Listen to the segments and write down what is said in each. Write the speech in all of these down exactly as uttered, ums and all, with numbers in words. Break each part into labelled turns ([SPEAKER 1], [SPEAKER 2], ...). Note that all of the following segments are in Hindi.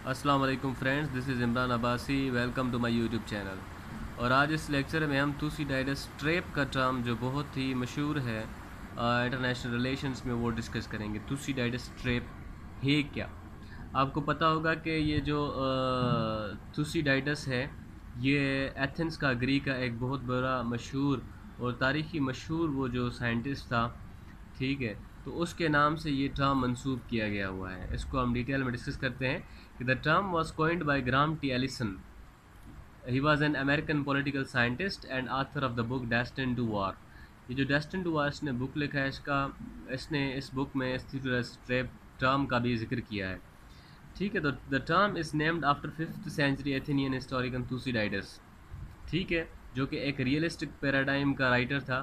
[SPEAKER 1] अस्सलाम वालेकुम friends, this is Imran Abbasi. Welcome to my YouTube channel. और आज इस लेक्चर में हम तुसीडाइडस ट्रैप का टर्म जो बहुत ही मशहूर है इंटरनेशनल रिलेशंस में वो डिस्कस करेंगे। तुसीडाइडस ट्रैप है क्या? आपको पता होगा कि ये जो तुसीडाइडस है ये एथेंस का ग्रीक का एक बहुत बड़ा मशहूर और तारीख़ी मशहूर वो जो साइंटिस्ट था, ठीक है। तो उसके नाम से ये टर्म मंसूब किया गया हुआ है। इसको हम डिटेल में डिस्कस करते हैं कि the term was coined by Graham T Allison. He was an American political scientist and author of the book destined to war. ये जो डेस्टिन्ड टू वार इसने बुक लिखा है, इसका इसने इस बुक में इस टर्म का भी जिक्र किया है, ठीक है। तो the term is named after fifth century Athenian historian Thucydides, ठीक है, जो कि एक रियलिस्टिक पैराडाइम का राइटर था।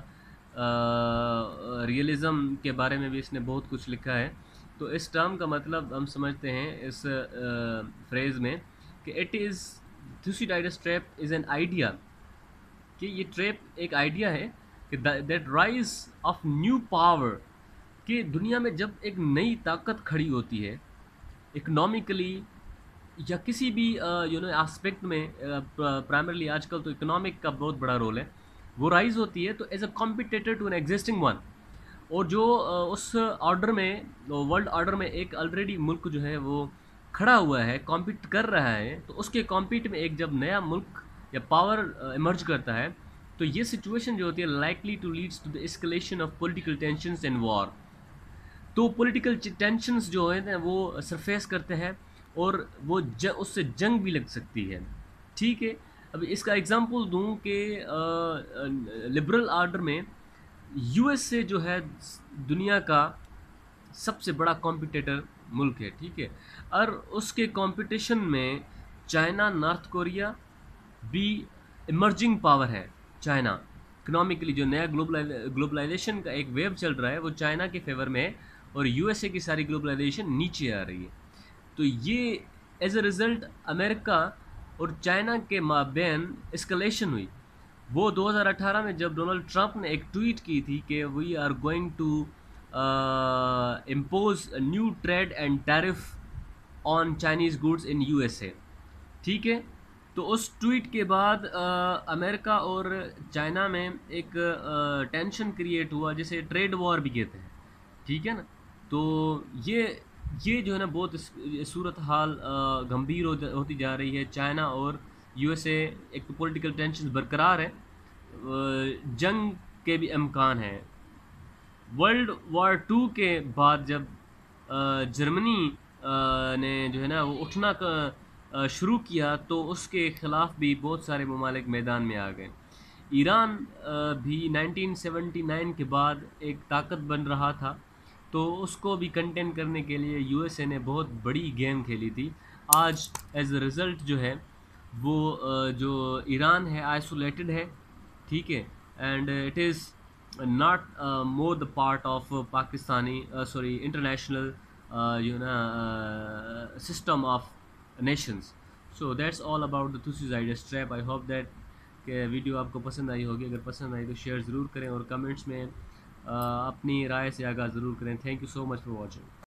[SPEAKER 1] रियलिज़म के बारे में भी इसने बहुत कुछ लिखा है। तो इस टर्म का मतलब हम समझते हैं इस फ्रेज़ में कि it is Thucydides trap is an idea, कि ये ट्रैप एक आइडिया है कि that rise of new power, कि दुनिया में जब एक नई ताकत खड़ी होती है इकोनॉमिकली या किसी भी यू नो एस्पेक्ट में, प्राइमरली आजकल तो इकोनॉमिक का बहुत बड़ा रोल है, वो राइज होती है तो as a competitor to an existing one. और जो uh, उस ऑर्डर में, वर्ल्ड ऑर्डर में एक ऑलरेडी मुल्क जो है वो खड़ा हुआ है, कॉम्पीट कर रहा है, तो उसके कॉम्पीट में एक जब नया मुल्क या पावर इमर्ज करता है तो ये सिचुएशन जो होती है likely to leads to the escalation of political tensions and war. तो पॉलिटिकल टेंशंस जो है ना वो सरफेस करते हैं और वो ज, उससे जंग भी लग सकती है, ठीक है। अब इसका एग्जांपल दूं कि लिबरल ऑर्डर में यूएसए जो है दुनिया का सबसे बड़ा कॉम्पिटिटर मुल्क है, ठीक है। और उसके कंपटीशन में चाइना, नॉर्थ कोरिया भी इमर्जिंग पावर है। चाइना इकोनॉमिकली जो नया ग्लोबलाइज ग्लोबलाइजेशन का एक वेव चल रहा है वो चाइना के फेवर में है और यूएसए की सारी ग्लोबलाइजेशन नीचे आ रही है। तो ये एज अ रिज़ल्ट अमेरिका और चाइना के माबैन एस्केलेशन हुई। वो दो हज़ार अठारह में जब डोनाल्ड ट्रंप ने एक ट्वीट की थी कि we are going to impose new trade and tariff on Chinese goods in USA, ठीक है। तो उस ट्वीट के बाद अ, अमेरिका और चाइना में एक टेंशन क्रिएट हुआ, जिसे ट्रेड वॉर भी कहते हैं, ठीक है ना। तो ये ये जो है ना बहुत सूरत हाल अ, गंभीर हो, होती जा रही है। चाइना और यूएसए एक तो पॉलिटिकल टेंशन बरकरार है, अ, जंग के भी इम्कान हैं। वर्ल्ड वॉर टू के बाद जब अ, जर्मनी अ, ने जो है ना वो उठना क- अ, शुरू किया तो उसके ख़िलाफ़ भी बहुत सारे ममालिक मैदान में आ गए। ईरान अ, भी नाइनटीन सेवेंटी नाइन के बाद एक ताकत बन रहा था, तो उसको भी कंटेन करने के लिए यूएसए ने बहुत बड़ी गेम खेली थी। आज एज अ रिज़ल्ट जो है वो अ, जो ईरान है आइसोलेटेड है, ठीक है। And it is not uh, more the part of uh, Pakistani uh, sorry international uh, you know uh, system of nations. So that's all about the Thucydides trap. I hope that कि वीडियो आपको पसंद आई होगी। अगर पसंद आई तो शेयर ज़रूर करें और कमेंट्स में uh, अपनी राय से आगाज़ ज़रूर करें। Thank you so much for watching.